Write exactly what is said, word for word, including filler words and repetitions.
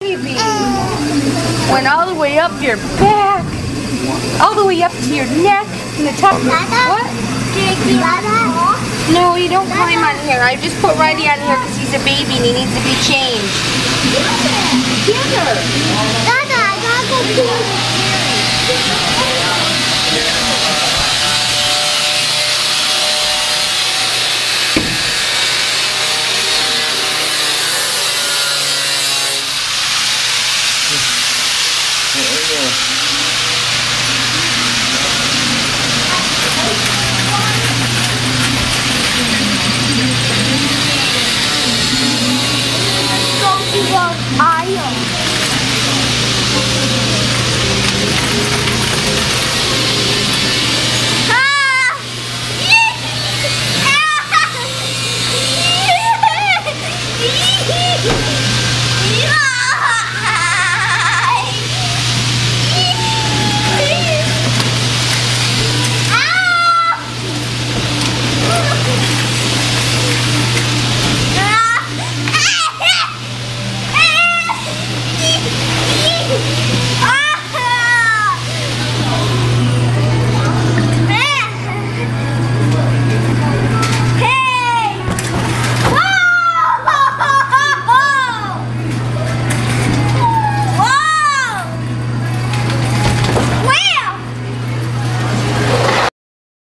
Baby, went all the way up your back, all the way up to your neck, and the top. What? No, you don't climb on here. I just put Riley on here because he's a baby and he needs to be changed. Together. Dada, I gotta go pee. There we go.